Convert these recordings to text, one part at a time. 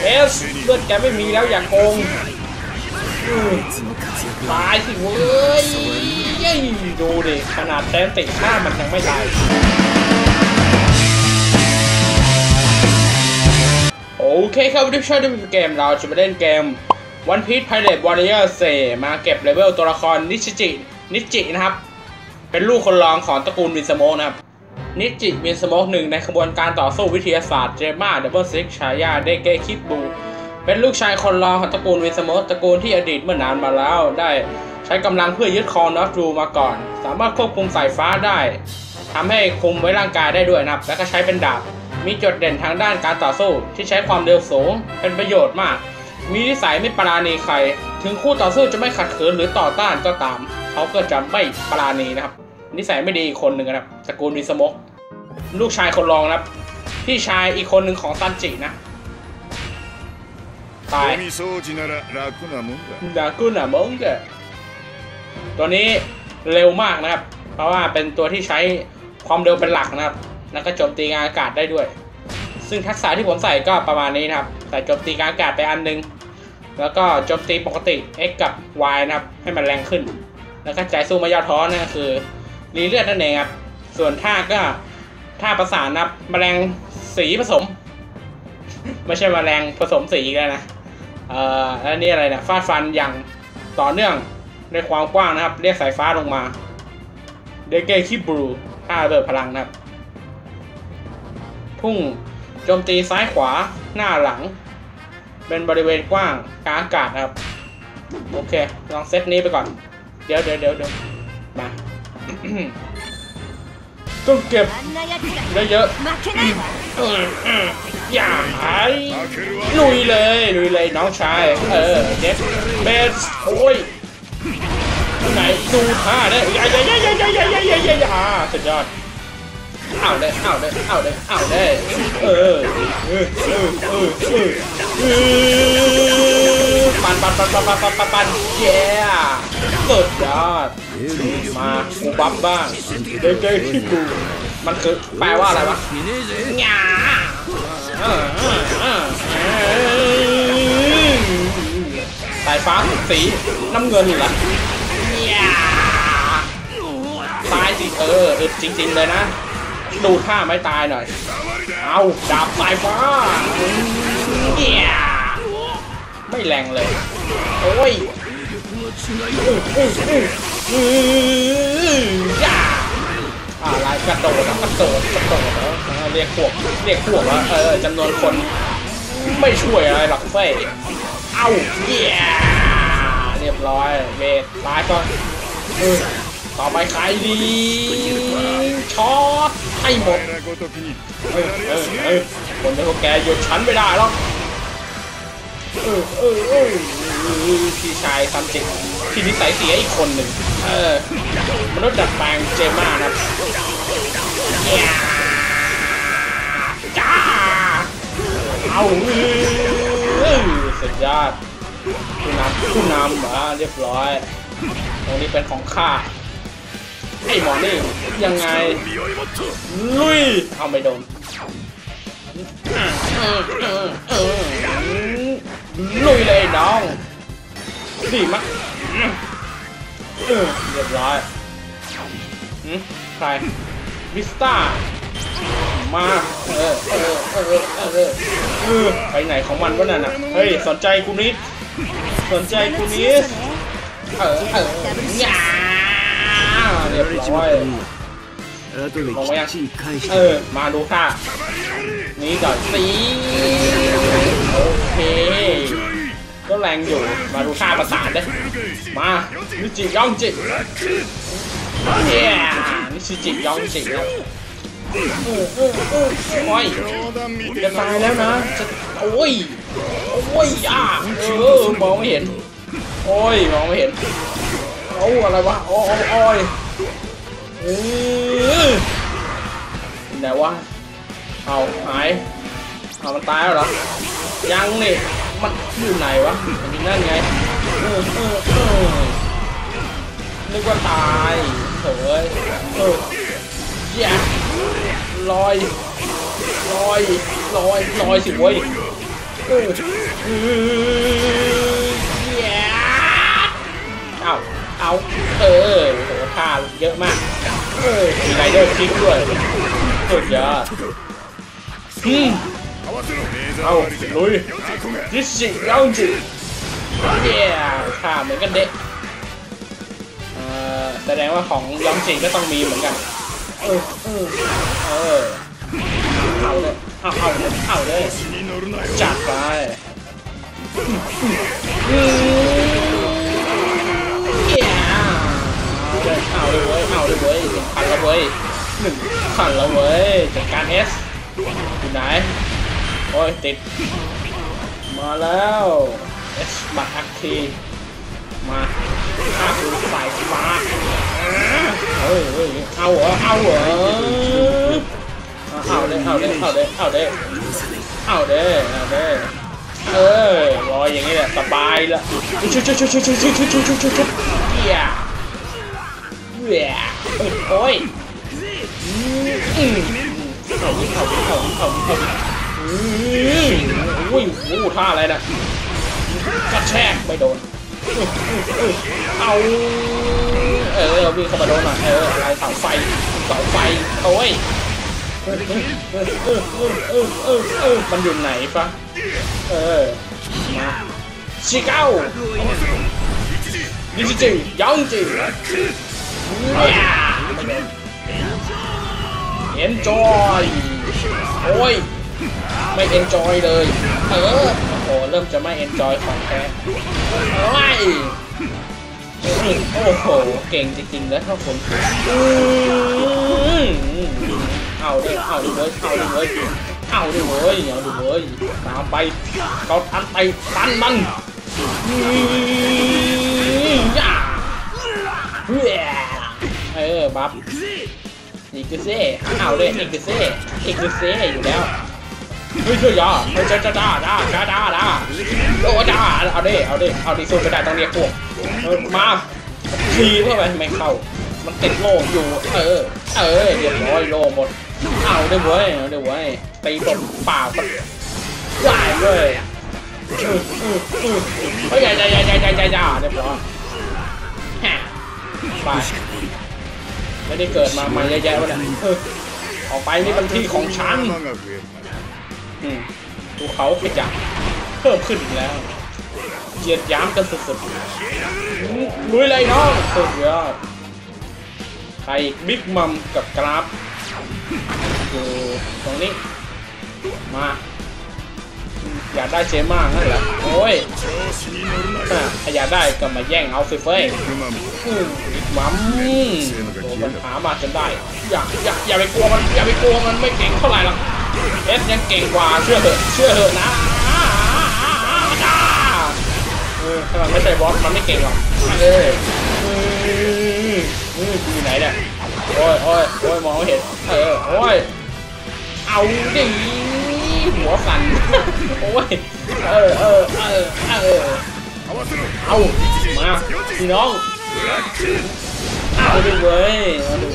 สเลือดแกไม่มีแล้วอย่าโกงตายสิเว้ยดูดิขนาดแทนติฆ่ามันยังไม่ตายโอเคครับวันนี้ช่วยดูเกมเราจะมาเล่นเกม One Piece Pirate Warrior 4มาเก็บเลเวลตัวละครนิจินะครับเป็นลูกคนรองของตระกูลวินสโมกนะครับนิจิวินสโมกหนึ่งในขบวนการต่อสู้วิทยาศาสตร์เจม่าดับเบิลซิกฉายาเดเกคิบูเป็นลูกชายคนรองของตระกูลวินสโมกตระกูลที่อดีตเมื่อนานมาแล้วได้ใช้กำลังเพื่อยึดครองนอตรูมาก่อนสามารถควบคุมสายฟ้าได้ทำให้คุมไว้ร่างกายได้ด้วยนะครับและก็ใช้เป็นดาบมีจุดเด่นทางด้านการต่อสู้ที่ใช้ความเร็วสูงเป็นประโยชน์มากมีนิสัยไม่ปราณีใครถึงคู่ต่อสู้จะไม่ขัดขืนหรือต่อต้านก็ตามเขาก็จะไม่ปราณีนะครับนิสัยไม่ดีอีกคนหนึ่งนะครับตระกูลวินสโมกลูกชายคนรองนะครับพี่ชายอีกคนหนึ่งของซันจินะตายดากุน่ะมงเกตัวนี้เร็วมากนะครับเพราะว่าเป็นตัวที่ใช้ความเร็วเป็นหลักนะครับแล้วก็โจมตีงานอากาศได้ด้วยซึ่งทักษะที่ผมใส่ก็ประมาณนี้นะครับใส่โจมตีงานอากาศไปอันนึงแล้วก็โจมตีปกติ X กับ Y นะครับให้มันแรงขึ้นแล้วก็ใจสู้ไม่ย่อท้อนั่นก็คือรีเลือดนั่นเองครับส่วนท่าก็ท่าประสานนะครับแมลงสีผสมไม่ใช่แมลงผสมสีกันนะแล้วนี่อะไรนะฟาดฟันอย่างต่อเนื่องในความกว้างนะครับเรียกสายฟ้าลงมาเดเกคิบลูท่าเบิดพลังนะครับพุ่งโจมตีซ้ายขวาหน้าหลังเป็นบริเวณกว้างกลางอากาศนะครับโอเคลองเซตนี้ไปก่อนเดี๋ยวมาต้องเก็บเยอะๆอย่าหายลุยเลยน้องชายเจ็บเบสโอ้ยไหนดูท่าได้สุดยอดเอาได้ปันเย้สุดยอดมากูบัฟบ้างเจ๊ที่กูมันคือแปลว่าอะไรวะงาสายฟ้าสีน้ำเงินเหรอตายสิจริงๆเลยนะดูท่าไม่ตายหน่อยเอาดาบสายฟ้าไม่แรงเลยโอ้ยอะไรกระโดดแล้วเรียกพวกว่าจำนวนคนไม่ช่วยอะไรหรอกเฟ้ยเอาเรียบร้อยเวทตายก่อนต่อไปใครดีช็อตให้หมดคนในพวกแกหยุดฉันไม่ได้หรอกพี่ชายซัมจิที่นิสัยเสียอีกคนหนึ่งมนุษย์ดัดแปลงเจม่านะจ้าเอาสุดยอดผู้นำเรียบร้อยตรงนี้เป็นของข้าไอ้หมอนี่ยังไงลุยเอาไม่โดนลุยเลยน้องดีมากเรียบร้อยใครวิสต้ามาไปไหนของมันวะนั่นน่ะเฮ้ยสนใจกูนิดเรียบร้อยลงไปยังมาดูค่ะนี่ก่อนสิโอเคก็แรงอยู่มาดูค่าประสานเลยมานิจิยองจินิจิยองจิครับโอ้ยจะตายแล้วนะโอ้ยมองไม่เห็นมองไม่เห็นอะไรวะโอ้ยไหนวะเอาหายมันตายแล้วเหรอยังนี่มันอยู่ไหนวะมันอยู่นั่นไงนึกว่าตายเฮ้ยลอยสิเว้ยเอาโหท่าเยอะมากมีไรเดอร์คิกด้วยสุดยอดเอาลุยยิชิยังจิท่าเหมือนกันเด็กแสดงว่าของยองจิก็ต้องมีเหมือนกันเอาเลยจัดไปเอาเลยเว้ยพันละเว้ย1,000ละเว้ยจัดการเอสอยู่ไหนโอ้ยติดมาแล้วเอสบัตรอัคทีมาฆ่าคือสายฟ้าเอาเหรอเอารออย่างนี้แหละสบายละโอ้ยท่าอะไรนะกระแทกไม่โดนเอาวิ่งเข้ามาโดนหน่อยอะไรเสาไฟโอ้ยมันอยู่ไหนปะมาชิเก้านิจิยังจิเอ็นจอยโอ้ยไม่เอ็นจอยเลยโอ้เริ่มจะไม่เอ็นจอยของแท้โอ้โหเก่งจริงๆเลยครับผมเอาดิเว้ยตามไปเขาทันไปตันมันบัฟอีกเซ่เอาเลยอีกเซ่อยู่แล้วเฮ้ยจ้าโอ้จ้าเอาดิสู้ไม่ได้ต้องเรียกพวกมาทีเพื่อไม่เข้ามันติดโล่อยู่เรียบร้อยโล่หมดเอาได้เว้ยตีตบเปล่าก็ได้เว้ยเฮ้ยอย่าเรียบร้อยไปไม่ได้เกิดมาเยอะแยะวะเนี่ยออกไปนี่เป็นที่ของฉันภูเขาขยับเพิ่มขึ้นอีกแล้วเหยียดย้ำกันสุดๆลุยเลยน้องสุดยอดใครบิ๊กมัมกับกราฟอยู่ตรงนี้มาอยากได้เจม่านั่นแหละโอ้ยอยากได้ก็มาแย่งเอาสิเฟ้ยบิ๊กมัมโดนปัญหามาจนได้อย่าไปกลัวมันไม่เก่งเท่าไหร่หรอกเอสยังเก่งกว่าเชื่อเถอะนะถ้ามันไม่ใช่บอสมันไม่เก่งหรอกอยู่ไหนเนี่ยโอ้ยมองไม่เห็นโอ้ยเอาดิหัวสั่นโอ้ยเอามาพี่น้องเอาดิเว้ย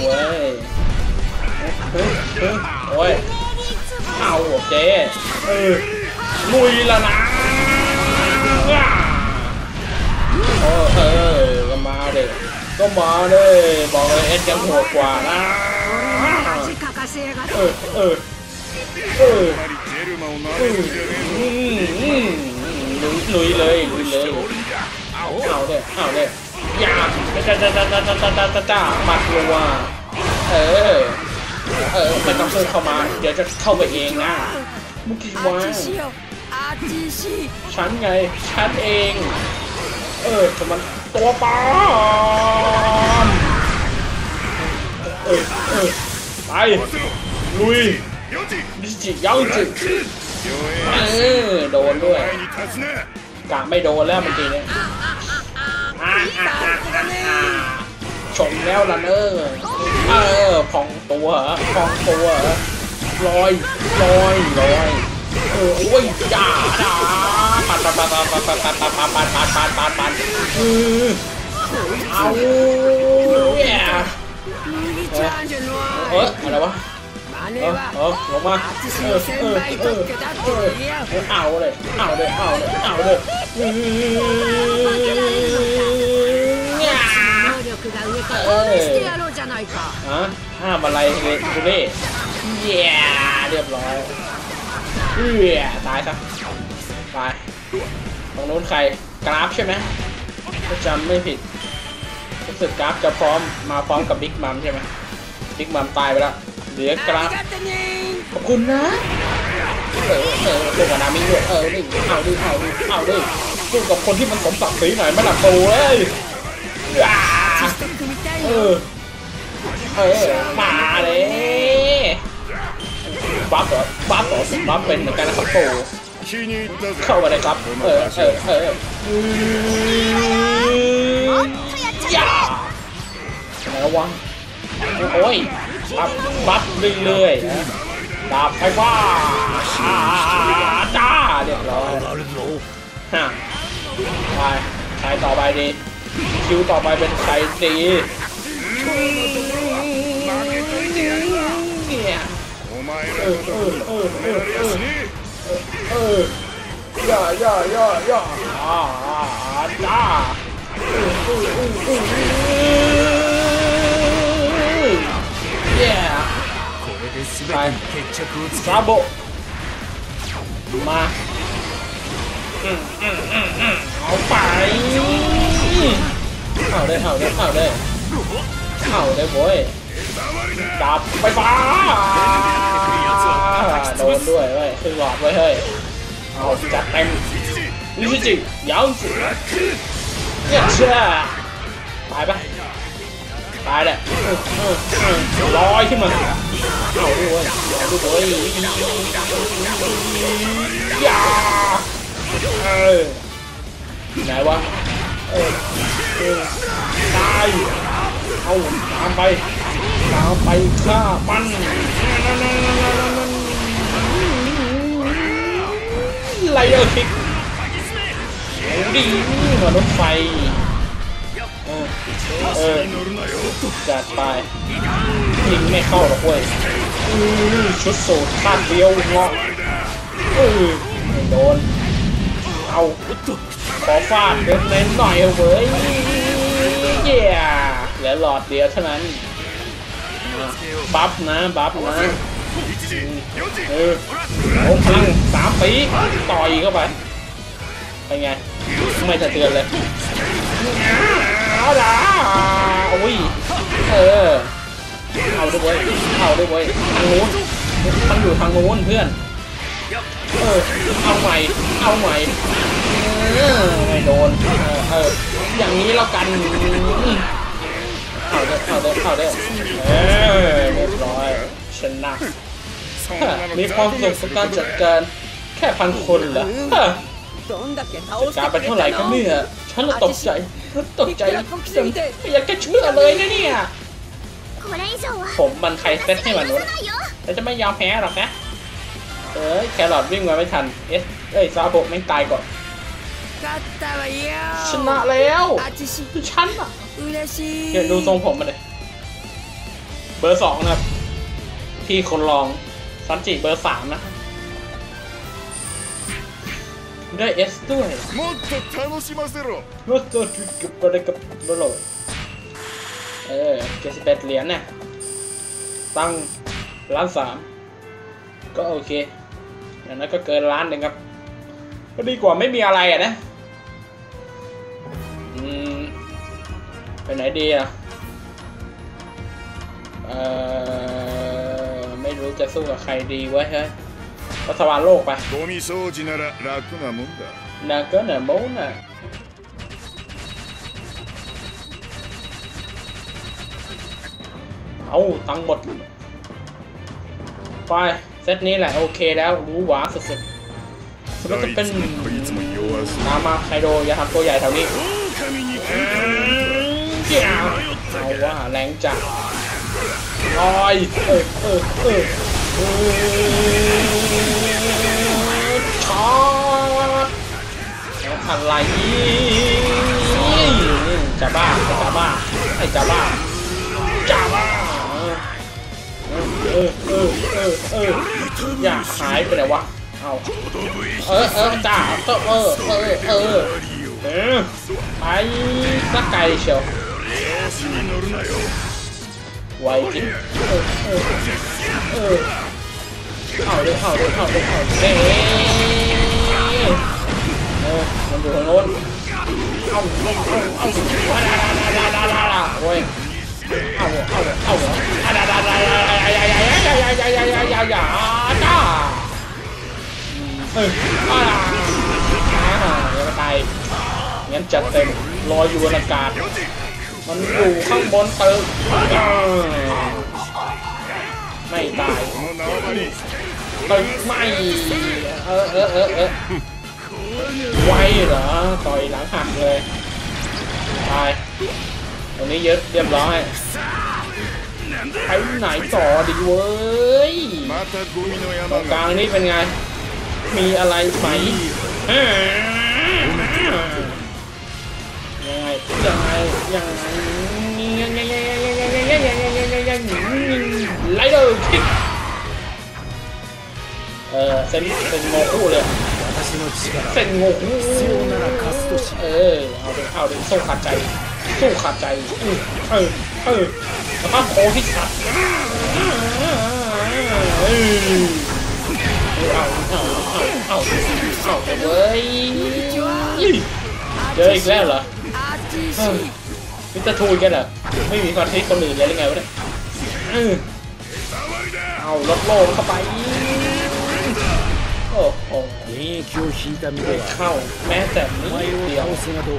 โอ้ยเอาโอเคลุยแล้วนะก็มาเลยบอกเลยเอสยังโหดกว่านะลุยเลยเอาเลยอย่าจ้ามาทัวไม่ต้องพุ่งเข้ามาเดี๋ยวจะเข้าไปเองนะมุกิวะฉันเองแต่มันตัวปลอมไปลุยนิจิยังจิโดนด้วยกะไม่โดนแล้วเมื่อกี้เนี่ยชมแล้วล่ะพองตัวลอยโอ้ยอย่าปัดเอาอะไรวะลงมาเอาเลยห้ามอะไรเลยดูดิเรียบร้อยตายซะไปตรงนู้นใครกราฟใช่ไหมถ้าจำไม่ผิดรู้สึกกราฟจะพร้อมกับบิ๊กมัมใช่ไหมบิ๊กมัมตายไปแล้วเหลือกราฟขอบคุณนะสู้กับนามิด้วยนี่เอาดิสู้กับคนที่มันสมศักดิ์ศรีหน่อยไม่หลับตูเลยมาเลยบัฟเป็นเหมือนกันนะครับตูเข้ามาเลยครับอย่าระวังโอ้ยบัฟเรื่อยๆดาบไฟฟ้าจ้าเรียบร้อยฮะไปใครต่อไปดีคิวต่อไปเป็นใครดีย่าจ้าไปซาโบมาเอาไปเอาได้โว้ยดับไฟฟ้าโดนด้วยเว้ยคือหลอดไว้เฮ้ยเอาจัดเต็มนี่จริงยังสุดเนี่ยเชื่อตายปะตายแหละลอยขึ้นมาเอาด้วยอย่าไหนวะตายเอาตามไปฆ่ามันไล่เอาคิกดีเหมือนรถไฟจัดไปยิงไม่เข้าหรอกเว้ยชุดสูตรคาดเดียวเงาะไม่โดนเอาขอฟาดเน้นหน่อยเว้ยเหลือหลอดเดียวเท่านั้นบัฟนะโอ้พลัง3 ปีต่อยเข้าไปเป็นไงไม่สะเทือนเลยเอาละโอ้ยเอาด้วยเว้ยทางนู้นมันอยู่ทางนู้นเพื่อนเอาใหม่ไม่โดนอย่างนี้แล้วกันเข้าได้เรียบร้อยชนะมีความสุขกับการจัดการแค่1,000 คนเหรอการเป็นเท่าไหร่กันเนี่ยฉันตกใจไม่อยากจะเชื่อเลยนะเนี่ยผมมันใครเซตให้มันนู้นแต่จะไม่ยอมแพ้หรอกนะแครอทวิ่งมาไม่ทันซาโบะไม่ตายก่อนชนะแล้วฉันอะเดี๋ยวดูทรงผมมาเลยเบอร์ 2นะครับพี่คนรองซันจิเบอร์ 3นะได้ S ด้วยもっと楽しませろもっとกับโล71 เหรียญเนี่ยตั้ง1,300,000ก็โอเคอย่างนั้นก็เกิน1,000,000ครับก็ดีกว่าไม่มีอะไรอ่ะนะไปไหนดีอ่ะไม่รู้จะสู้กับใครดีวะเฮ้ยรัฐบาลโลกไปนาเกอร์เนอร์โมน่ะเอาตังหมดไปเซตนี้แหละโอเคแล้วรู้หวาสุดๆมันจะเป็นนามาไคโดอย่าทำตัวใหญ่แถวนี้เอาว่าแรงจัดลอยช็อตอะไรจะบ้าอย่าหายไปไหนวะเอาจ่าไปสักไกลเชียวไวจริงเอาเด้มันอยู่ทางโน้นเอาโว้ยเอาจ้าอย่าไปตายงั้นจัดเต็มลอยอยู่บนอากาศมันอยู่ข้างบนตึกไม่ตายตึกไม่ไวเหรอต่อยหลังหักเลยตายตรงนี้เรียบร้อยไปไหนต่อดีเว้ยตรงกลางนี่เป็นไงมีอะไรไหมไล่เลยคิกเซนโงคู่เลยเซนโงคู่เอาดิสู้ขาดใจแล้วก็โค้ที่สัตว์เอาเว้ยเจออีกแล้วเหรอมิสเตอร์ทูนกันเหรอไม่มีคอนเทนต์คนอื่นเลยหรือไงวะเนี่ยเอาลดโลงเข้าไปโอ้โหไม่เข้าแม้แต่นิดเดียว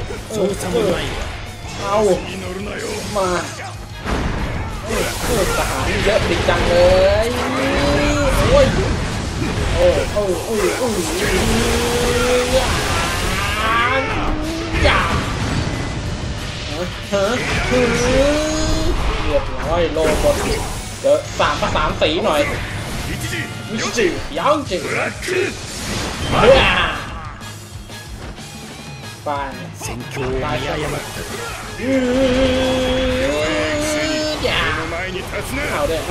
เอามาทหารเยอะจริงจังเลยโอ้ยอย่าเรียบร้อยโลหมดเดี๋ยว3 สีหน่อยมิจิยังจริงไปเอาได้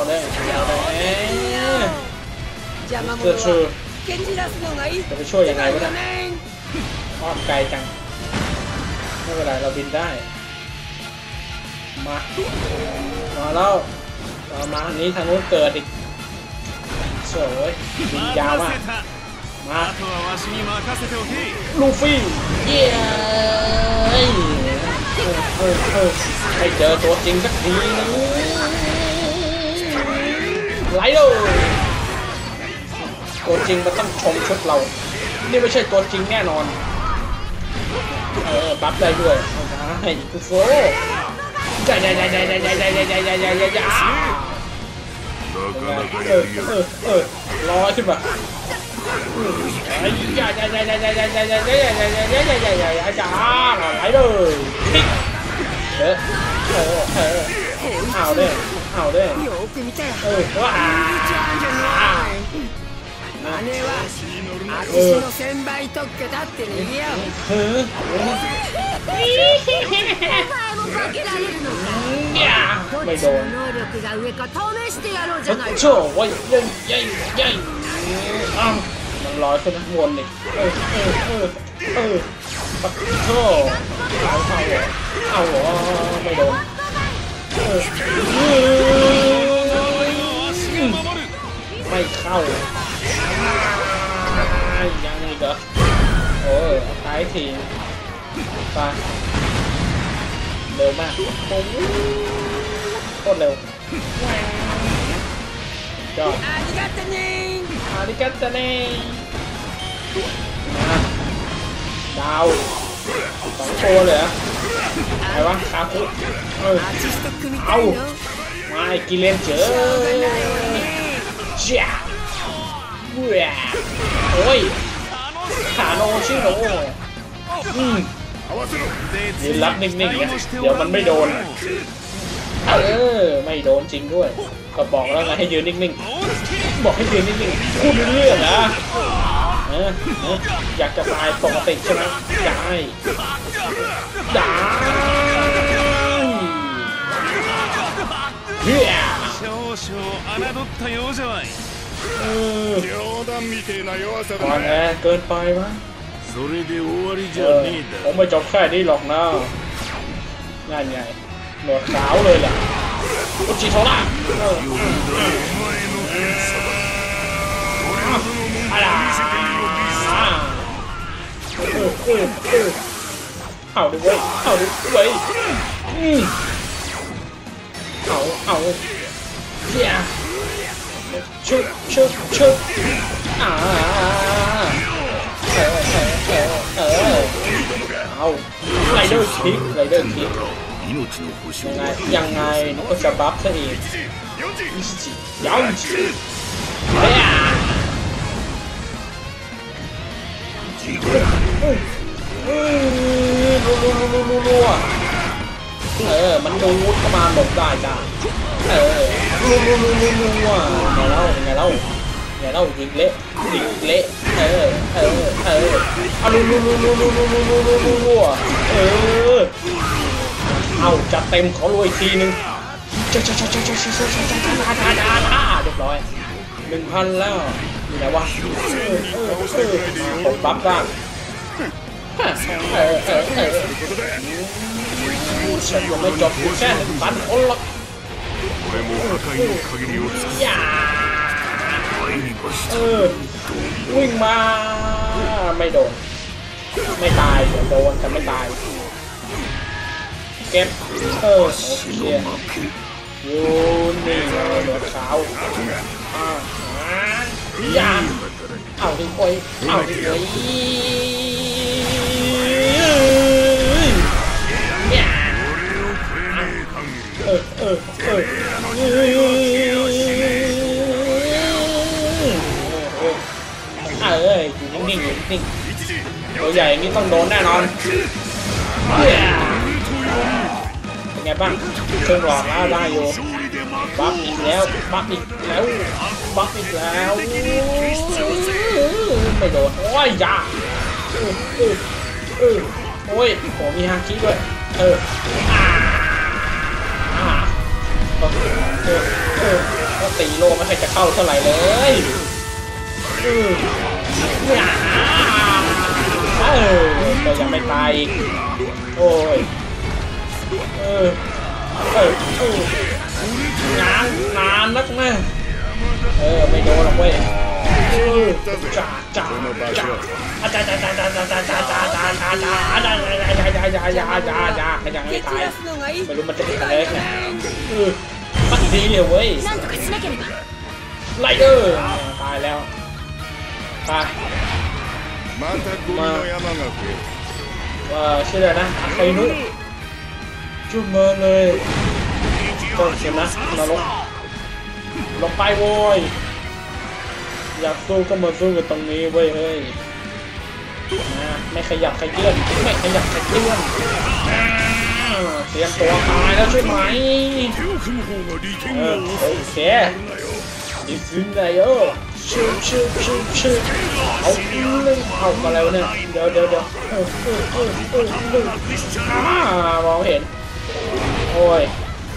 จะไปช่วยยังไงวะเนี่ยอ้อมไกลจังไม่เป็นไรเราบินได้มาแล้วเรามาอันนี้ทางนู้นเกิดอีกสวยบินยาวมากมาลูฟี่เย้ให้เจอตัวจริงสักทีนึงไหลเลยตัวจริงมันต้องชมชุดเรานี่ไม่ใช่ตัวจริงแน่นอนบัฟได้ด้วยให้กูโซ่ใหญ่ลอยขึ้นมาไหลเลยเอาเด้ว้าไม่โดนโถ่ว่ายัยมันลอยขึ้นข้างบนนี่ปัดโถ่เอาไม่โดนไม่เข้ายังอีกเหรอตายทีไปเร็วมากโคตรเร็วจอดอาริกาตาเน่ดาว2 ตัวเลยเหรอไหนวะคาคุเอามากิเลนเจอจ้าโอ้ยขาโนชื่อโนยืนรับนิ่งๆเนี่ยเดี๋ยวมันไม่โดนไม่โดนจริงด้วยก็บอกแล้วไงให้ยืนนิ่งๆบอกให้ยืนนิ่งๆพูดเรื่องนะอยากจะตายปกติใช่ไหมได้อ่อนแอเกินไปมั้งผมไม่จบแค่นี้หรอกนะงานใหญ่หนวดขาวเลยแหละอุจิโทระอะไรเอาดิเว้ยเอาดิเว้ยเอาเฮียชุบเอาไรเดอร์คิกยังไงนี่ก็จะบัฟซะเองยังเฮียรัวมันดูดเข้ามาหลบได้จ้ารัวไงเล่ายิงเละเอารัวเอาจัดเต็มขอรวยอีกทีนึงเรียบร้อย 1,000 แล้วอยู่ไหนวะตบบัฟได้ฉันยังไม่จบแค่ 1,000 คนหรอกวิ่งมาไม่โดนไม่ตายโดนแต่ไม่ตายเก็บโอเคยูนี่เหลือขาวยาเอาดิโอยอยู่นิ่งตัวใหญ่นี่ต้องโดนแน่นอนเป็นไงบ้างเชิงหลอกแล้วได้อยู่บัฟอีกแล้วไม่โดนโอ้ยยาโอ้ยผมมีฮาคิด้วยก็ตีโลไม่เคยจะเข้าเท่าไหร่เลยก็ยังไม่ตายอีกโอ้ยนานนักแม่ไม่โดนหรอกเว้ยจ่ายังไม่ตายไม่รู้มันจะเป็นอะไรแค่มันดีเลยเว้ยไลเดอร์ตายแล้วตายมาชื่ออะไรนะอาคานุจุ่มมาเลยก็เสียนะนรกลงไปโว้ยอยากสู้ก็มาสู้กันตรงนี้เว้ยเฮ้ยไม่ขยับขยื่นเตรียมตัวตายแล้วใช่ไหมโอเคดิซึนไดโอชื่อเอาอะไรวะเนี่ยเดี๋ยวมองเห็นโอ้ย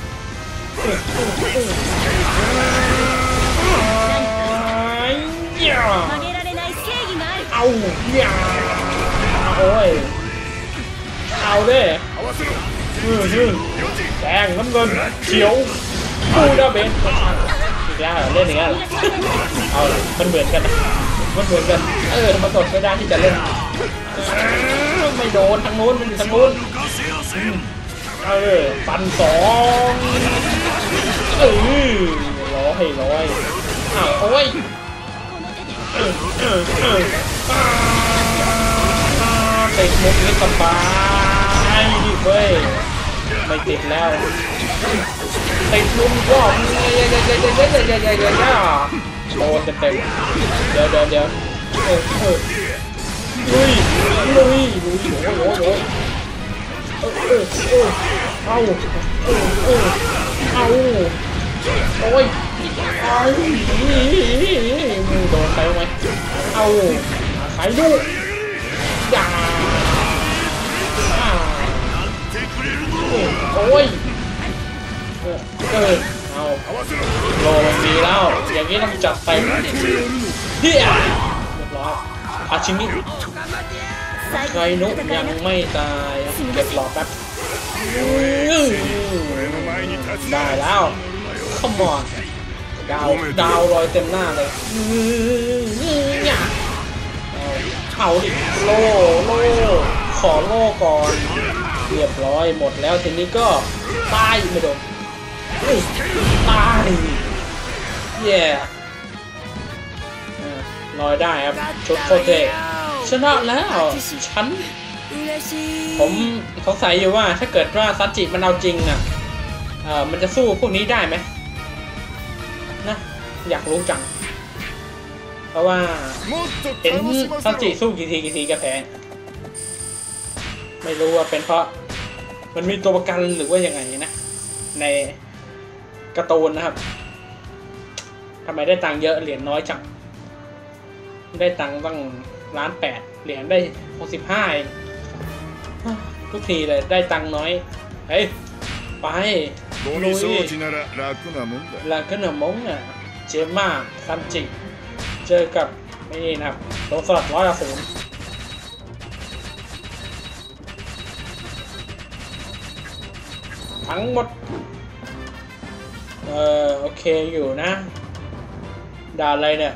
เอาโอ้ยเอาดิแดงน้ำเงินเขียวบูดาเบนอีกแล้วเล่นอย่างนี้เอามันเหมือนกันมันตดไม่ได้ที่จะเล่นไม่โดนทางนู้นปัน2ร้อยโอ้ยติดมุกนี้สบายดิเว้ยไม่ติดแล้วติดมุมก็โดนเต็มเดี๋ยวลุยโอ้ยเอาโอ้ยมึงโดนไปไหมเอาใครดูอย่าโอ้ยเอาโลมันมีแล้วอย่างนี้ต้องจัดเต็มเฮียเรียบร้อยอาชิมิไคนุยังไม่ตายเก็บหลอดแป๊บได้แล้วขมอนดาวลอยเต็มหน้าเลยเอาดิโล่ขอโล่ก่อนเรียบร้อยหมดแล้วทีนี้ก็ตายไม่โดนตายแย่ลอยได้ครับชุดโคเทชนะแล้วฉันผมสงสัยอยู่ว่าถ้าเกิดว่าซัจิมันเอาจริงอ่ะมันจะสู้พวกนี้ได้ไหมนะอยากรู้จังเพราะว่าเห็นซัจิสู้กี่ทีก็แพ้ไม่รู้ว่าเป็นเพราะมันมีตัวประกันหรือว่ายังไงนะในการ์ตูนนะครับทำไมได้ตังค์เยอะเหรียญน้อยจังได้ตังค์ตั้ง1,800,000เหรียญได้65เองทุกทีเลยได้ตังค์น้อยเฮ้ยไปลุยลาขึ้นเหนือมงอ่ะเจมมาซันจิเจอกับนี่นะครับโดนสลัด100-0ทั้งหมดโอเคอยู่นะด่าอะไรเนี่ย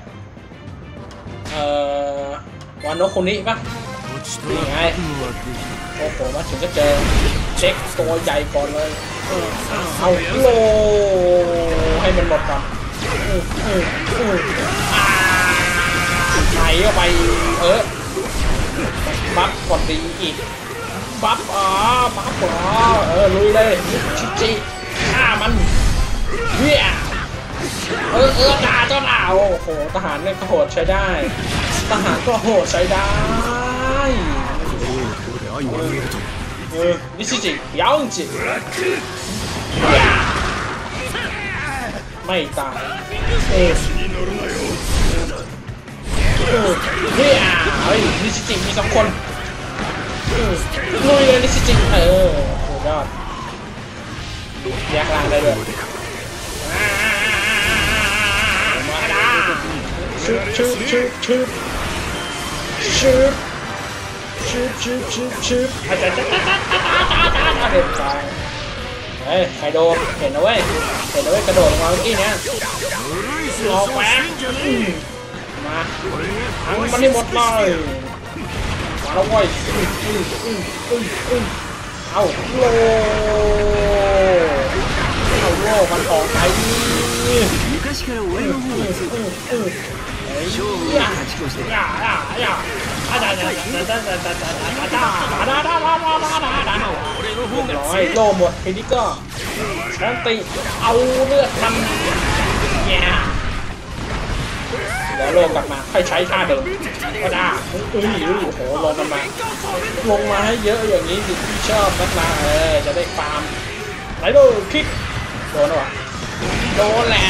วานโนคุนิปะนี่ไงโอ้โหมาถึงก็เจอเช็คตัวใหญ่ก่อนเลยเอาโลให้มันหมดก่อนไหนเข้าไปบัฟก่อนดีอีกบัฟบัฟลุยเลยจิฆ่ามันเฮียด่าเจ้าหน้าโอ้โหทหารเนี่ยก็โหดใช้ได้ทหารก็โหดใช้ได้นิชิจิยังจิไม่ตายเฮ้ยนิชิจิมี2 คนลุยเลยนิชิจิสุดยอดแยกล่างได้ด้วยชุบอาจารย์เด็ดตายเฮ้ยไคโดเห็นนะเว้ยกระโดดลงมาเมื่อกี้เนี้ยรอแป๊บมาทั้งมันให้หมดเลยมาแล้วเว้ยเอาโล่มันออกไปโล่หมดทีนี้ก็ฉันตีเอาเลือดมันเดี๋ยวโล่กลับมาค่อยใช้ท่าเดิมก็ได้โอ้โหลงมาให้เยอะอย่างนี้สิที่ชอบนักมาจะได้ฟาร์มไหลโดคิกโดนหรอโดนแหละ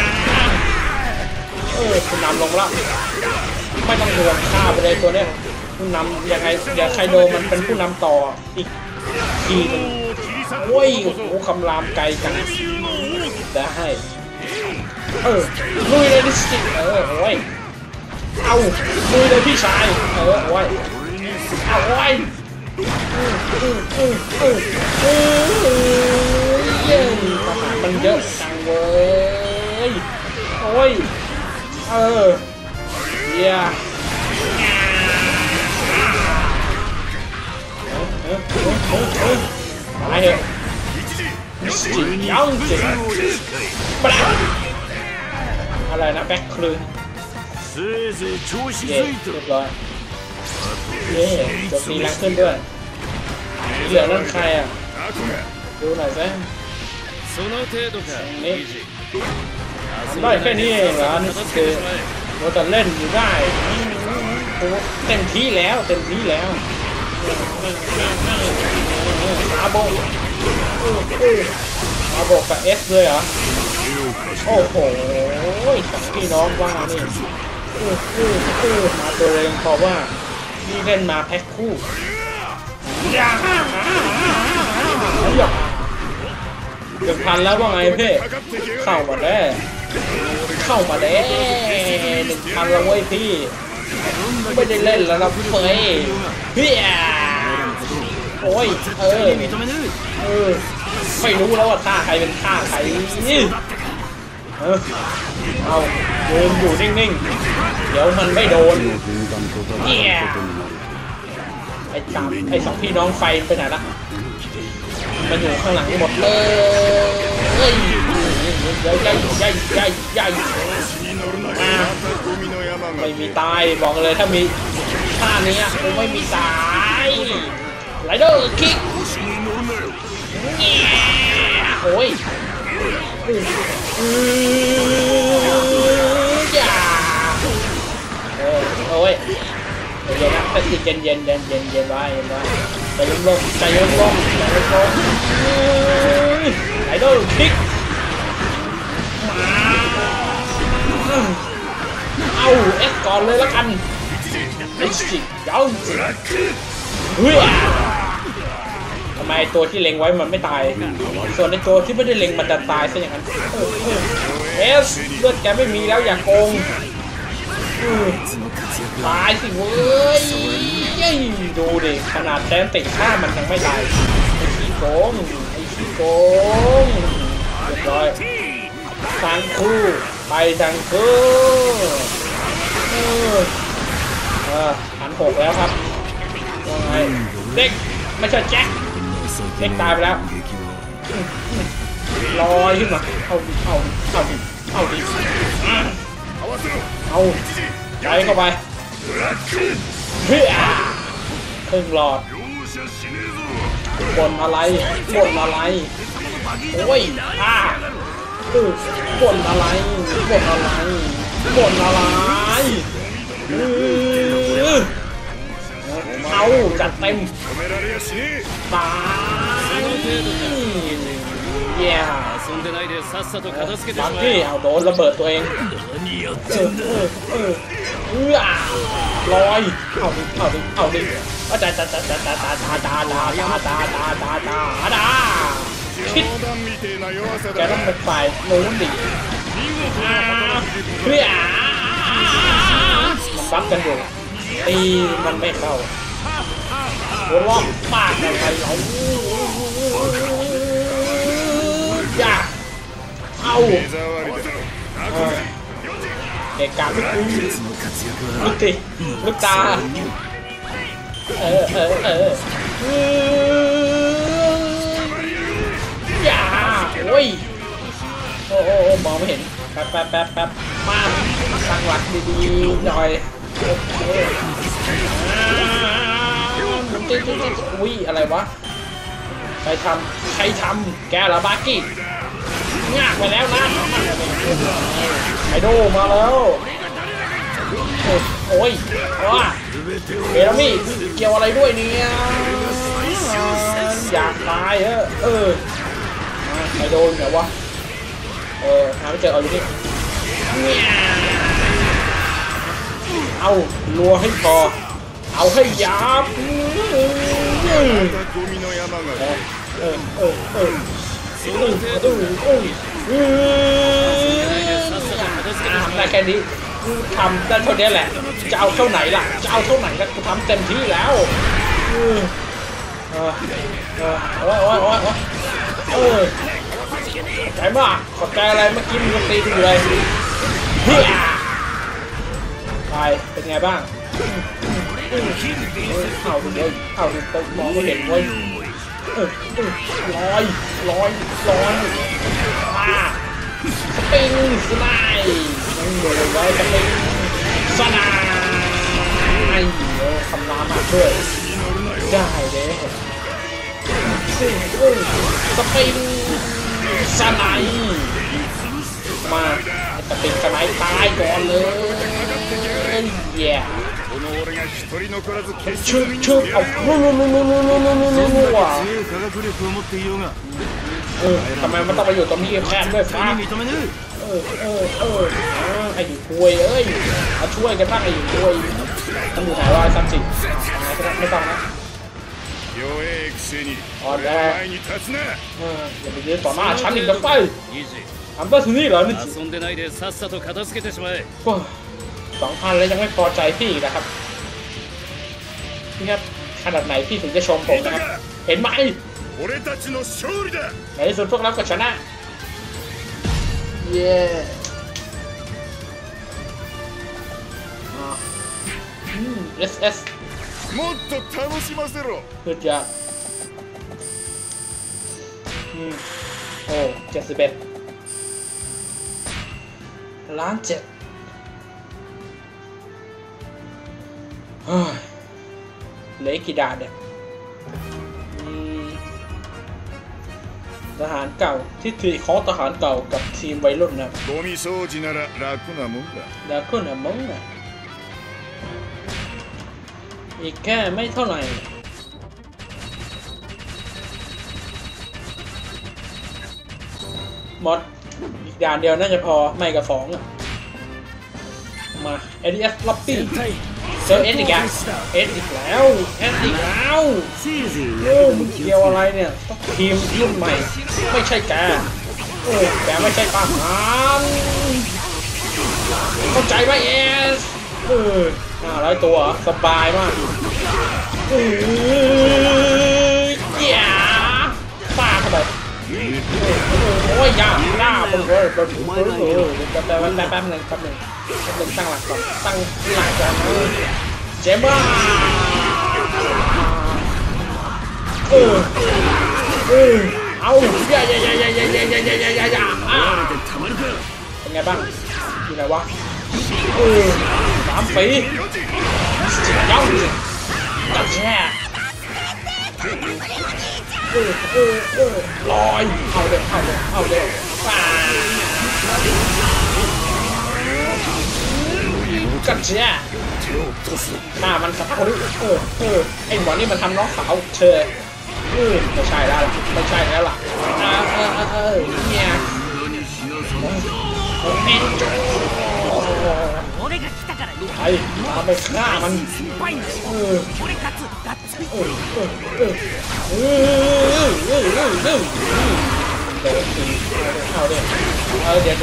คุณนำลงแล้วไม่ต้องห่วงฆ่าไปเลยตัวเนี้ยผู้นำยังไงอย่าใครโดมันเป็นผู้นำต่ออีกทีนึงโอ้ยโอ้คำรามไกลจังได้ลุยเลยดิสติโอ้ยเอาลุยเลยพี่ชายโอ้ยเอาโอ้ยมันเยอะจังเว้ยโอ้ยเยี่ยมาเหรอจิยังจิปะอะไรนะแบ็คคลืนเรียบร้อยจบตีแรงขึ้นด้วยเหลือนั่นใครอ่ะดูหน่อยสินี่ทำได้แค่นี้เองเหรอนี่คือเราจะเล่นอยู่ได้เต็มที่แล้วอาโบกับเอสเลยเหรอโอ้โห2 พี่น้องว่านี่มาตัวเองเพราะว่านี่เล่นมาแพ็คคู่ 1,000แล้วว่าไงพี่เข้ามาได้1,000แล้วเว้ยพี่ไม่ได้เล่นแล้วนะเฟ้ยพี่โอ้ยไม่รู้แล้วว่าฆ่าใครเป็นฆ่าใครเอายืนอยู่นิ่งๆเดี๋ยวมันไม่โดนไอ้สองพี่น้องไฟไปไหนละมันอยู่ข้างหลังหมดเลยใหญ่ไม่มีตายบอกเลยถ้ามีท่านี้กูไม่มีตายไรเดอร์คิกโอ้ยโอ้ยเย็นนะแต่ติดเย็นไว้ใจเย็นลงไอดอลคิกเอาเอสก่อนเลยละกันไอสิยาวเฮ้ยทำไมตัวที่เล็งไว้มันไม่ตายส่วนในตัวที่ไม่ได้เล็งมันจะตายซะอย่างนั้นเอสเลือดแกไม่มีแล้วอย่าโกงตายสิเว้ยดูดิขนาดแดนติดฆ่ามันยังไม่ตายไอ้ขี้โกงเรียบร้อยทางคู่ไปทางคู่1,600แล้วครับว่าไงเด็กไม่ใช่แจ็คเด็กตายไปแล้วลอยขึ้นมาเอาดิใจเข้าไปเฮ้ยครึ่งหลอดบ่นอะไรโอ้ยบ่นอะไรเอาจัดเต็มตายบักกี้เอาโดนระเบิดตัวเองลอยเอาดิคิดแกต้องเป็นฝ่ายโน้นดิมันบัฟกันอยู่ตีมันไม่เข้าหัวล็อกปากอะไรเราอย่าเอาเด็กกาลูกตาอย่าโอ้ยโอ้มองไม่เห็นแป๊บมาตั้งหลักดีๆหน่อยอุ้ยอะไรวะใครทำแกเหรอบาร์กี้งากไปแล้วนะไอโดมาแล้วโอ้ยว้าเอลมี่เกี่ยวอะไรด้วยเนี่ยอยากตายไอโดนเหรอวะหาไม่เจอเอาอยู่นี่เอาลัวให้พอเอาให้ยับทำได้แค่นี้ทำได้เท่านี้แหละจะเอาเท่าไหนล่ะกูทำเต็มที่แล้วใจมากขอบใจอะไรเมื่อกี้มึงตีกูเลยไปเป็นไงบ้างเอาดิมองไม่เห็นเว้ยลอยสปริงสไนโดนไว้สปริงสไนคำรามมาด้วยได้เลยสปริงสไนมาสปริงสไนตายก่อนเลยแย่ชุบเอาว่ะทำไมมันต้องไปอยู่ตรงนี้แค่ด้วยฟ้าไอ้อยู่คุยมาช่วยกันบ้างไอ้อยู่คุยมันอยู่ไหนวะซัมจิไม่ต้องนะอ่อนแออย่าไปยืนต่อหน้าฉันอีกนะไปทำได้ถึงนี่เหรอนี่ก็2,000แล้วยังไม่พอใจพี่อีกนะครับนี่ครับขนาดไหนพี่ถึงจะชมผมนะครับเห็นไหมในที่สุดพวกเราก็ชนะเย้SS สุดยอดโอ้71 ล้าน7เหลือกี่ด่านเนี่ยทหารเก่าที่ทีของทหารเก่ากับทีมวัยรุ่นนะแล้วก็นะมึงนะอีกแค่ไม่เท่าไหร่หมดอีกด่านเดียวน่าจะพอไม่กับ2อ่ะมา ADS Lobby เจอ S อีกแล้ว S อีกแล้วมึงเกี่ยวอะไรเนี่ยต้องทีมรุ่นใหม่ไม่ใช่แกแกไม่ใช่ป้ามันเข้าใจไหม S 500 ตัวสบายมากอย่าฟาดเข้าไปโอ้ยยากผมเลยแป๊บนึงตั้งหลักก่อนเจมบ้าเอาอย่าเป็นไงบ้างอยู่ไหนวะ3 ปีเย้าจับแช่ลอยเอาเด็กกัดแช่หน้ามันสับคนไอ้หมอนี่มันทำน้องสาวเชยไม่ใช่แล้วล่ะเนี่ยไอ้มาไปฆ่ามันเดี๋ยว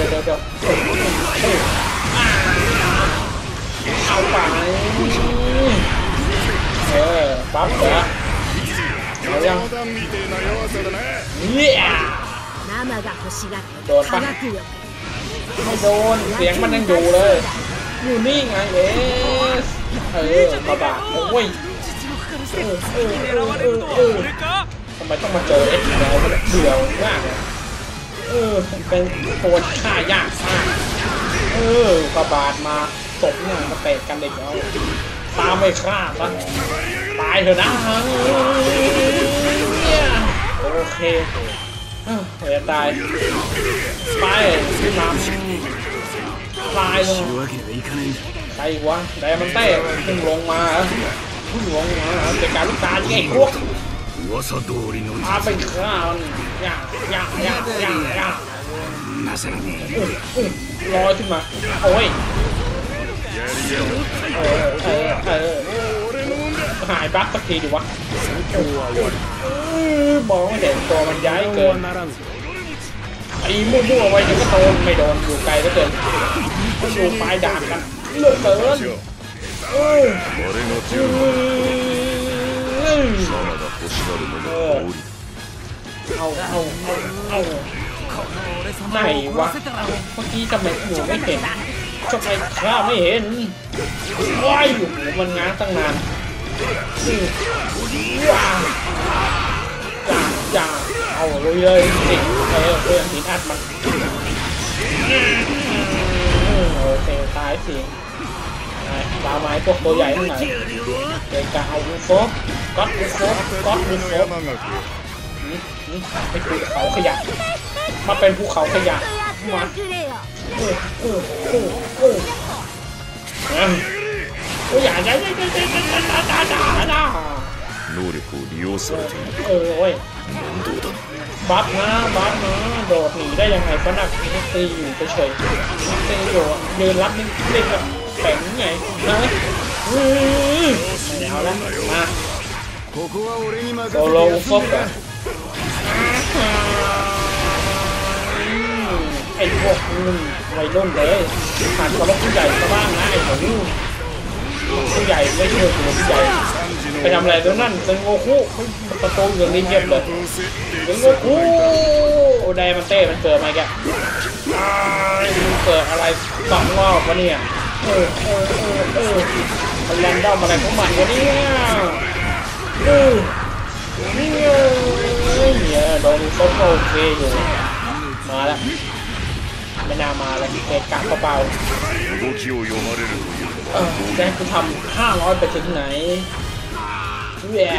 เอาไปปั๊บเหรอเอายังเนี่ยโดนปะไม่โดนเสียงมันยังอยู่เลยอยู่นี่ไงกระบะโอ้ยทำไมต้องมาเจอเอ็กซ์แล้วมันเบื่อมากเลยเป็นตัวฆ่ายากมากกระบาดมาตบเนี่ยมาเตะกันเด็กแล้วตามไม่ฆ่าซะตายเถอะนะโอเคเดี๋ยวตายไปขึ้นมาตายเลยใครวะแต่มันเต้ขึ้นลงมาเด็กการลูกตาไอ้พวกพาไปฆ่ามันย่าลอยขึ้นมาโอ้ยหายบั๊กสักทีดิวะมองไม่เห็นตัวมันย้ายเกินไอ้มั่วๆไว้ยังก็โดนไม่โดนอยู่ไกลก็เกินก็อยู่ปลายดาบกันเลือกเกินเอาไหนวะเมื่อกี้ทำไมหนูไม่เห็นทำไมข้าไม่เห็นว้ายอยู่มันง้างตั้งนานอย่าเอาเลยสิหินอัดมันโอเคตายสิปลาไม้พวกตัวใหญ่ทั้งหลายเด็กกะเอาโฟกก๊อตไปภูเขาขยะมาเป็นภูเขาขยะมาอย่า能力を利用されている面倒だบัฟนะโดดหนีได้ยังไงฝรั่งตีอยู่เฉยตีอยู่ยืนรับนิ่งๆแบบแข็งไงนะไม่เอาแล้วมาโซโลฟบอะไอ้พวกวัยรุ่นเลยผ่านความผู้ใหญ่มาบ้างนะไอ้หนูผู้ใหญ่ไม่ช่วยผู้ใหญ่ไปทำอะไรตรงนั้นเซนโงคุประตูอย่างนี้เงียบเลยเซนโงคุไดมันเต้มันเกิดมาแกมันเกิดอะไรสองรอบวะเนี่ยมันแรนดอมอะไรของมันวะเนี่ยเนี่ยโดนซบโอเคอยู่มาแล้วไม่น่ามาแล้วเกะกะเบาๆแดงกูทำ500ไปถึงไหนแหว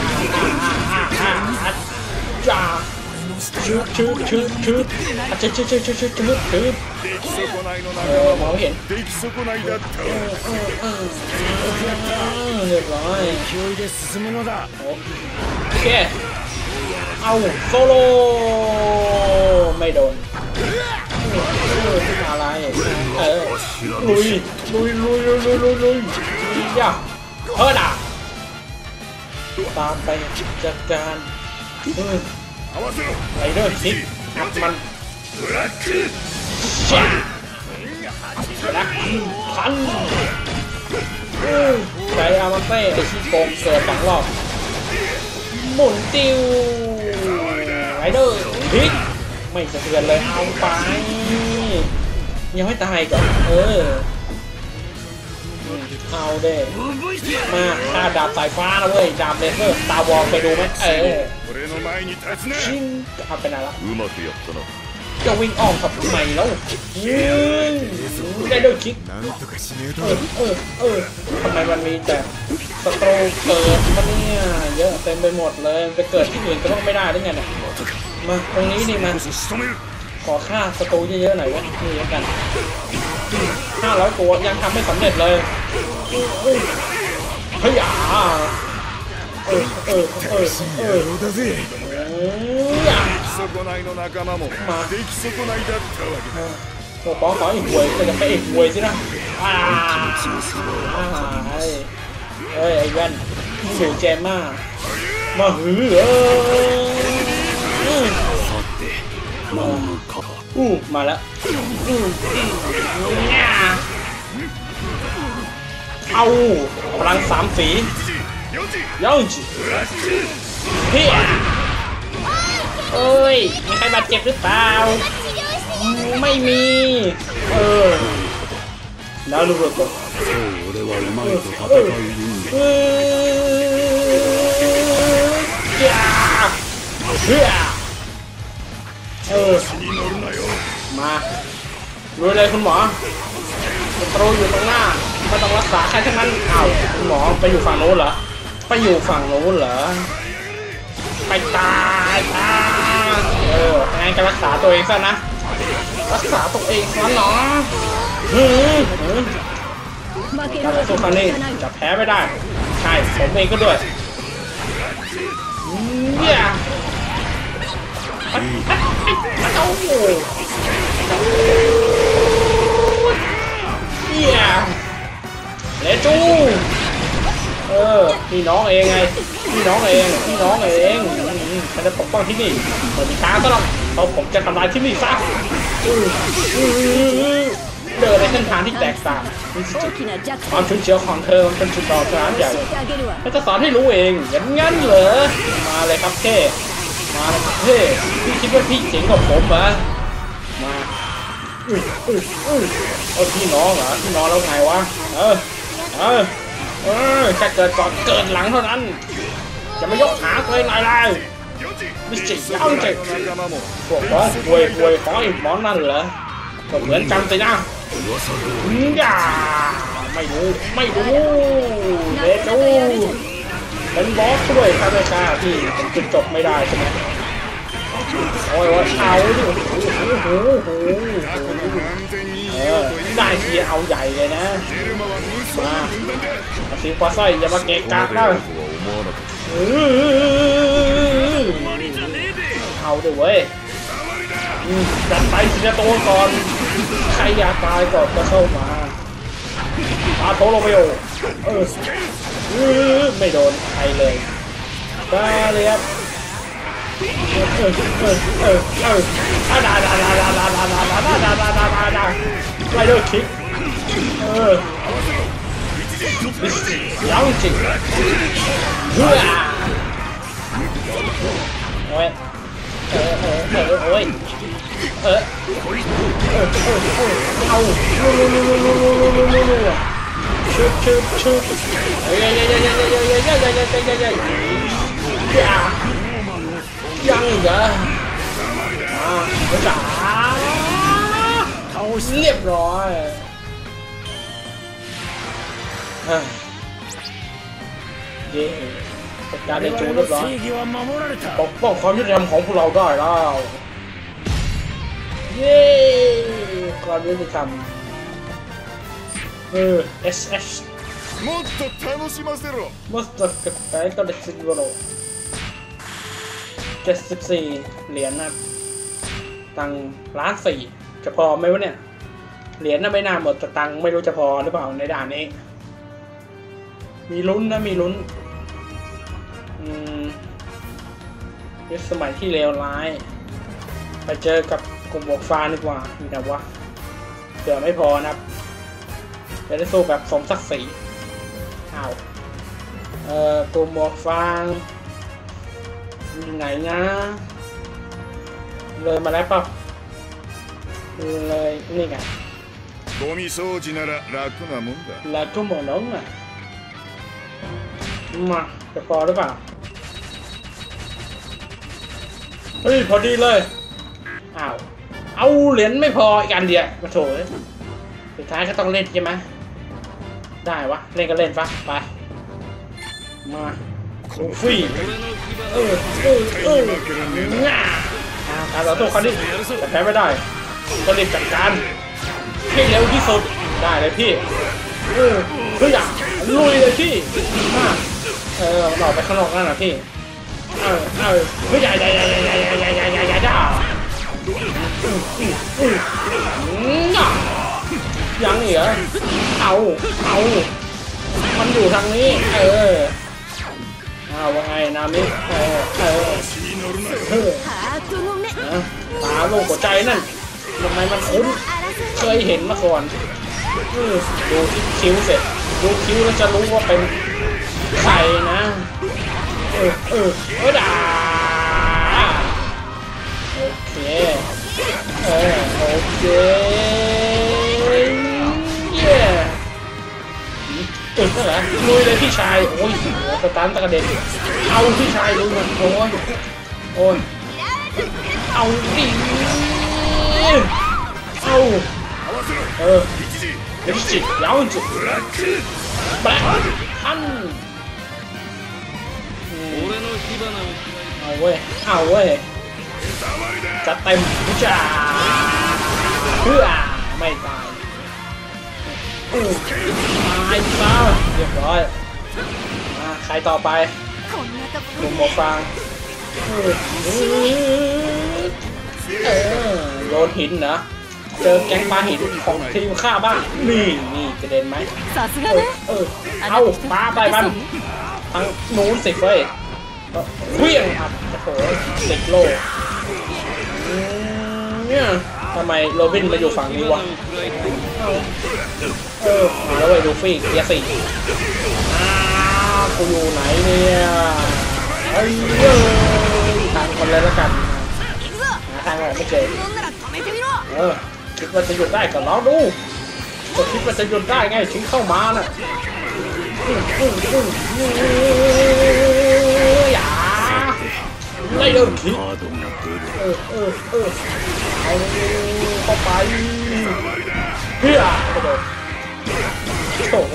จ้าชืดมองไม่เห็นเรียบร้อยโอเคเอาโซโลไม่โดนอะไรลุยอย่าเฮ้ยด่าตามไปจัดการไอ้เรื่องคิดอัดมันแช่รักพันใจอามาเต้ไอ้ชี้โกงเกิด2 รอบหมุนติวไอ้เด้อพิกไม่สะเทือนเลยเอาไปยังไม่ตายก่อนเอาเด้มาฆ่าดาบสายฟ้านะเว้ยดาบเลเซอร์ตาวอลไปดูไหมชิงเอาไปไหนละจะวิ่งอ้อมกับใหม่แล้วได้ด้วยคิกทำไมมันมีแต่สโตรเกิดมันเนี่ยเยอะเต็มไปหมดเลยไปเกิดที่อื่นก็ต้องไม่ได้ได้ไงเนี่ยมาตรงนี้นี่มาขอฆ่าสโตรเยอะๆหน่อยวะนี่กัน500 ตัวยังทำไม่สำเร็จเลยเฮ้ยมาตัวป้องขออีกหวยจะไปอีกหวยสินะไอ้แว่นสูเจมมามาแล้วเอาพลัง3 สียังจีเฮ้ยมีใครบาดเจ็บหรือเปล่าไม่มีแล้วรู้ก่อนมาดูเลยคุณหมอศัตรูอยู่ตรงหน้าไม่ต้องรักษาใครทั้งนั้นอ้าวคุณหมอไปอยู่ฝั่งโน้นเหรอไปอยู่ฝั่งโน้นเหรอไปตายงั้นก็รักษาตัวเองซะนะรักษาตัวเองซะเนาะการต่อสู้ครั้งนี้จะแพ้ไม่ได้ใช่ผมเองก็ด้วยเนี่ยเลจูพี่น้องเองไงพี่น้องเองฉันจะปกป้องที่นี่เปิดช้าก็ต้องเพราะผมจะทำลายที่นี่ซะเดินในเส้นทางที่แตกต่างความชุนเฉียวของเธอเป็นจุดต่อสนามใหญ่ฉันจะสอนให้รู้เองอย่างงั้นเหรอมาเลยครับเท่มาเลยครับเท่พี่คิดว่าพี่เจ๋งกว่าผมเหรอมาพี่น้องเหรอพี่น้องแล้วไงวะแค่เกิดก่อนเกิดหลังเท่านั้นจะไม่ยกขาตัวเองอะไรไม่จิตยังจิตพวกน้องป่วยของไอ้หมอนั่นเหรอก็เหมือนกันสินะอย่าไม่รู้เด็กดูเป็นบอสด้วยครับไม่กล้าที่ผมจุดจบไม่ได้ใช่ไหมโอ้ยเอาดิได้ทีเอาใหญ่เลยนะมาสีฟ้าสร้อยอย่ามาเกะกะนะเอาดิเว้ยจัดไปทีละตัวก่อนใครอยากตายก่อนก็เข้ามาโทรโลเบลไม่โดนใครเลยได้เลยครับไรเดอร์คิกยังจริงโอ้ยโอ้ยเอาชุบยังอีกเหรอจ๋าเรียบร้อยเย้จัดการได้จูเรียบร้อยปกป้องความยุติธรรมของพวกเราได้แล้วเย้ความยุติธรรมSS もっと楽しませろもっとกระจายก็ได้สิบโล74 เหรียญนะตัง1,400,000จะพอไหมวะเนี่ยเหรียญน่าไม่น่าหมดแต่ตังไม่รู้จะพอหรือเปล่าในด่านนี้มีลุ้นนะมีลุ้นยุคสมัยที่เลวร้ายไปเจอกับกลุ่มบวกฟ้าดีกว่ามีแต่ว่าเผื่อไม่พอนะครับจะได้สู้แบบสมศักดิ์ศรีกลุ่มบวกฟ้าไหนนะเลยมาแล้วเปล่าเลยนี่ไงゴミ掃除なら楽なもんだ楽もんอ่ะมาจะพอหรือเปล่าเฮ้ยพอดีเลยเอาเหรียญไม่พออีกอันเดียวมาโถสุดท้ายก็ต้องเล่นใช่ไหมได้วะเล่นก็เล่นปะไปมาลูฟี่การต่อสู้ครั้งนี้จะแพ้ไม่ได้ก็รีบจัดการให้เร็วที่สุดได้เลยพี่เพื่ออยากลุยเลยพี่ออกไปข้างนอกนั่นนะพี่เพื่อใหญ่ยังเหรอเอามันอยู่ทางนี้ว่าไงนามิตาโลกหัวใจนั่นทำไมมันคุ้นเคยเห็นมาก่อนดูคิ้วเสร็จดูคิ้วแล้วจะรู้ว่าเป็นใครนะด่าโอเคเย้นั่นแหละลุยเลยพี่ชายโอ้ยสตันตะกระเด็นเอาพี่ชายลุยมันโอ้ยเอาดิลิปจิยาวจุดแบล็คฮันเอาเว้ยจัดเต็มจ้าเพื่อไม่ตายตายเปล่าเรียบร้อยใครต่อไปกลุ่มหมวกฟางโดนหินนะเจอแก๊งปลาหินของทีมข้าบ้างนี่กระเด็นไหมเอาปลาไปมันทั้งนู้นสิเฟ้ยเวี่ยงอัดโอ้โหเด็กโลเนี่ยทำไมโรบินมาอยู่ฝั่งนี้วะมาแล้วเว้ยดูฟี่เกียร์4กูอยู่ไหนเนี่ยทางคนเลยละกันหาทางออกไม่เจอคิดว่าจะหยุดได้ก็ลองดูก็คิดว่าจะหยุดได้ไงถึงเข้ามาน่ะอย่าไล่เดินคิดเอาเข้าไปเพื่อกระโดดโถ่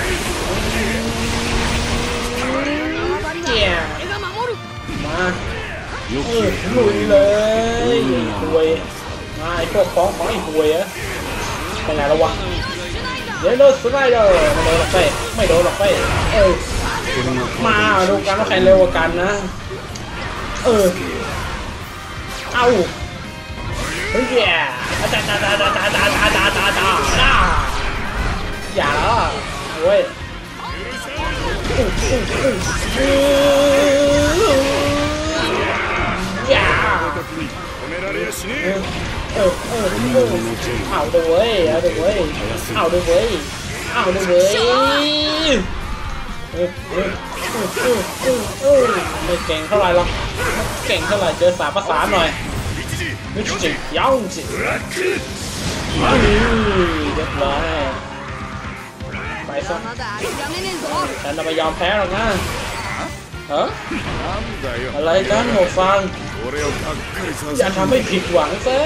เจี๊ยมาลุยเลยรวยมาไอ้พวกของไอ้หวยอะเป็นไงระวังเดี๋ยวโดนสไลเดอร์ไม่โดนหรอกมาดูกันว่าใครเร็วกว่ากันนะเอาเฮ้ยอย่าแล้วเว้ยเอาด้วยเว้ยเอาด้วยเว้ยเอาด้วยเว้ยเอาด้วยเว้ยไม่เก่งเท่าไหร่หรอกเก่งเท่าไหร่เจอสามภาษาหน่อยมิจิย่องจิเรียบร้อยไปซะฉันจะไม่ยอมแพ้หรอกนะฮะอะไรกันหมวกฟางอย่าทำให้ผิดหวังเซ่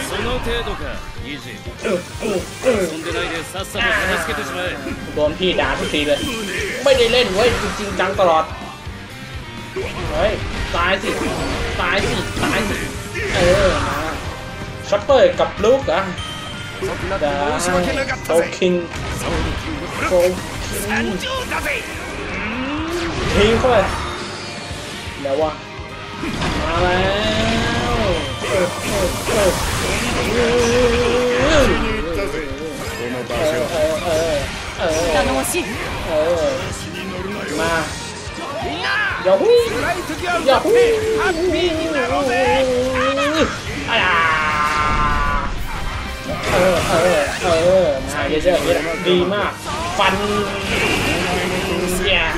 โดนพี่ด่าทุกทีเลยไม่ได้เล่นเว้ยจริงจังตลอดเฮ้ยตายสิตายสิตายสิมาช็อปเปอร์กับลูกอะด่าโฟคิงโฟคิงทิ้งเข้าไปแล้ววะมาแล้วมาอย่าหุ้ยอย่าหุ้ยมาเยอะๆดีมากฟันเนี่ย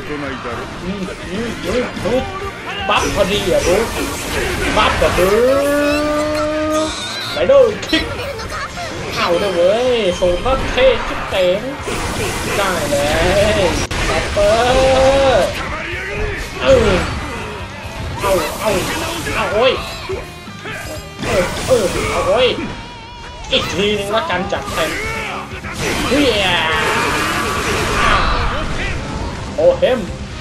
บัฟพอดีอ่ะบุ๊คบัฟแบบบุ๊คไปดูคิกเอาเลยเว้ยสูงก็เท่จิ๊บเต็มได้เลยซัปเปอร์เอาโอ้ยเอาโอ้ยอีกทีนึงละกันจัดเต็มเฮียโอ้เฮม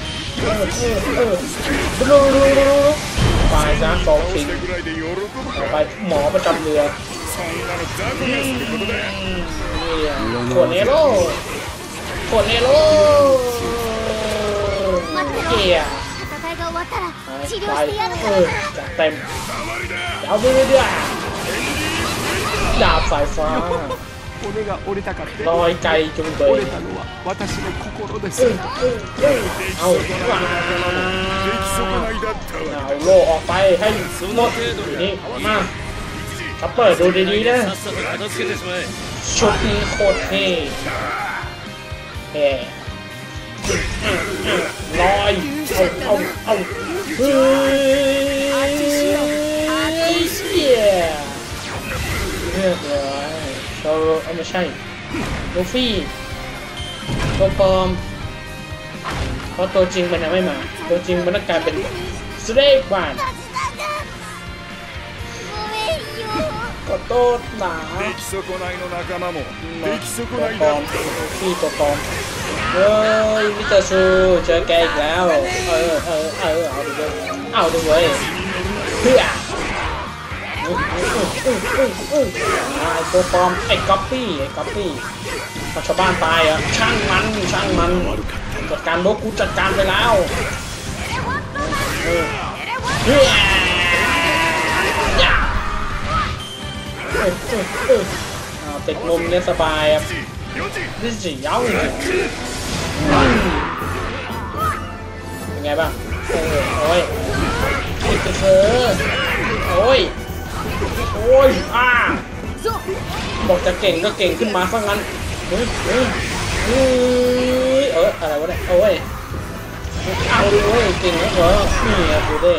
ไปซะสองทิ้งไปหมอประจำเรือขวดเนโร่เกียร์ไปจัดเต็มเอาไปเรื่อยๆดาบสายฟ้าลอยไกลจุงเบยเอาโลออกไปให้หมดนี่มาช็อปเปอร์ดูดีๆนะชุดนี้โคตรเท่ลอยเอาเฮ้ยเรียบร้อยโซโลไม่ใช่ลูฟี่ตัวปลอมเพราะตัวจริงมันยังไม่มาตัวจริงมันต้องกลายเป็นสเตกบานก็โตหนาตัวปลอมลูฟี่ตัวปลอมเฮ้ยมิสเตอร์ซูเจอแกอีกแล้วเอาดูเว้ยเพื่อไอ้ตัวปลอมไอ้ก๊อปปี้พอชาวบ้านตายอ่ะช่างมันจัดการโลกูจัดการไปแล้วติดลมเนี่ยสบายอ่ะนี่สิเย้าเป็นไงบ้างโอ้ยติดเสือโอ้ยบอกจะเก่งก็เก่งขึ้นมาซะงั้นอะไรวะเนี่ยโอ้ยเอาดูเว้ยเก่งแล้วเหรอนี่ไงดูดิ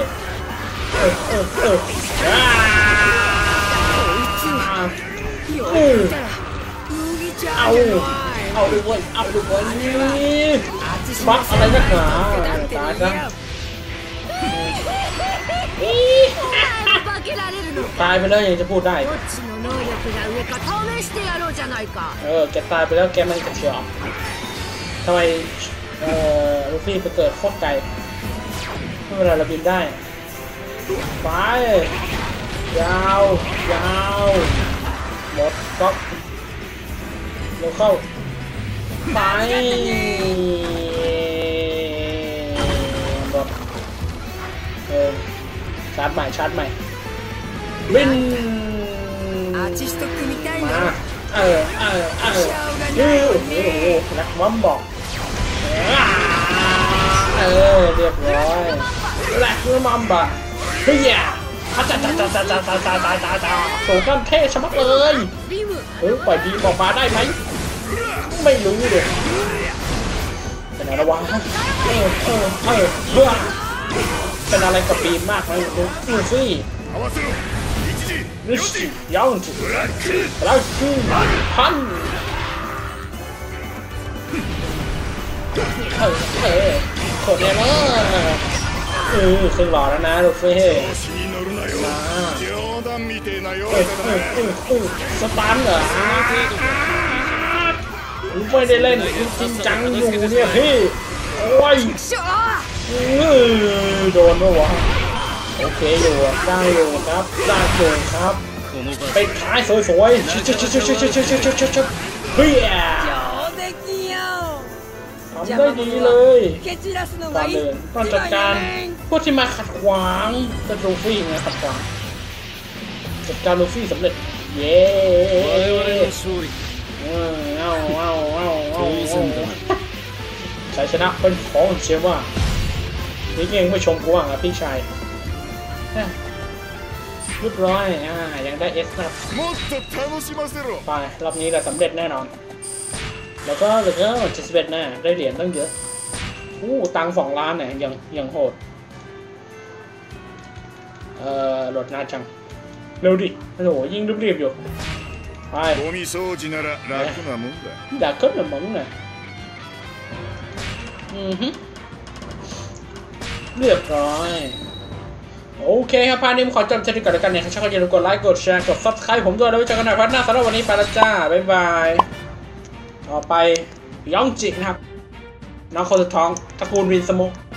เอาดูเว้ยนี่บักอะไรนักหนาตายซะตายไปแล้วยังจะพูดได้แกตายไปแล้วแกมันกระเฉอกทำไมลูฟี่ไปเกิดโคตรไกลเวลาเราบินได้ไปยาวหมดก๊อกเราเข้าไปหมดชาร์จใหม่บินมานักวัมบอกเรียบร้อยแหลกมัมบะเฮียจ้าสูงกันเท่ชะมัดเลยปล่อยบีมออกมาได้ไหมไม่รู้เลยเป็นอะไรวะเป็นอะไรกับบีมมากเลยดูสินี่สิยังสิแล้วคือพันโคตรเลยนะซึ่งหล่อแล้วนะลูฟี่สตันเหรอไม่ได้เล่นจริงจังอยู่เนี่ยพี่โอ้ยโดนด้วยวะโอเคอยู่ได้อยู่ครับได้อยู่ครับไปท้ายสวยๆเฮ้ยทำได้ดีเลยก่อนเดินต้องจัดการพวกที่มาขัดขวางเป็นลูฟี่ไงขัดขวางจัดการลูฟี่สำเร็จเย้ชัยชนะเป็นของเชื่อว่านี่เองไม่ชมกูว่างอ่ะพี่ชายเรียบร้อยยังได้เอสนะไปรอบนี้เราสำเร็จแน่นอนแล้วก็เหลือ71แน่ได้เหรียญตั้งเยอะตังค์2 ล้านเนี่ยยังโหดโหลดนานจังเร็วดิโอ้โหยิ่งรีบอยู่ไปด่าขึ้นหรือมึงเนี่ยเรียบร้อยโอเคครับพาร์ทนี้ผมขอจบเช่นกันแล้วกันเนี่ยถ้าชอบก็อย่าลืมกดไลค์กดแชร์กด Subscribe ผมด้วยแล้วไว้เจอกันในพาร์ทหน้าสำหรับวันนี้ไปแล้วจ้าบ๊ายบายต่อไปยองจินะครับน้องคนสุดท้องตระกูลวินสโมก